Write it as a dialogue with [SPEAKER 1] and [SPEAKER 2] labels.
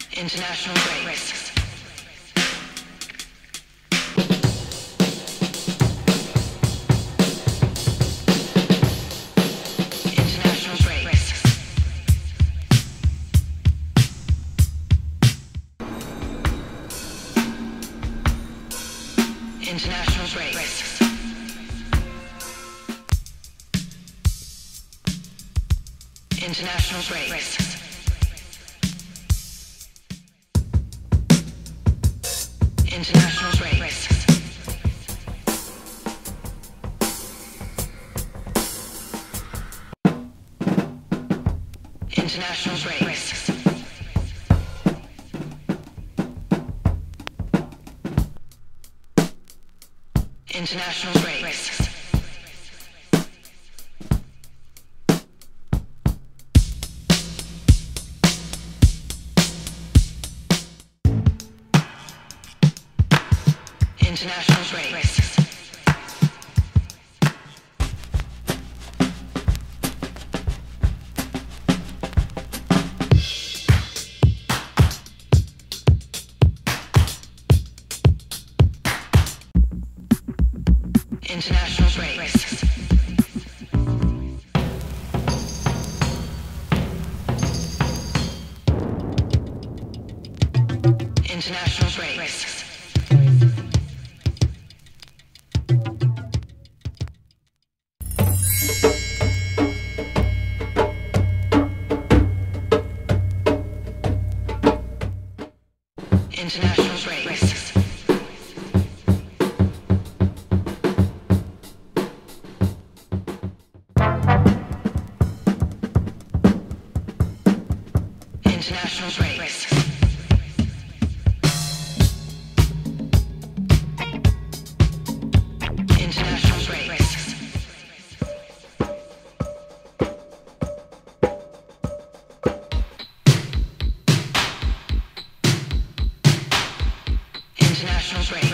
[SPEAKER 1] International breaks. International breaks. International breaks. International breaks. International breaks. International breaks. International breaks. International breaks. International breaks. International breaks. International breaks. International breaks. International breaks. International breaks.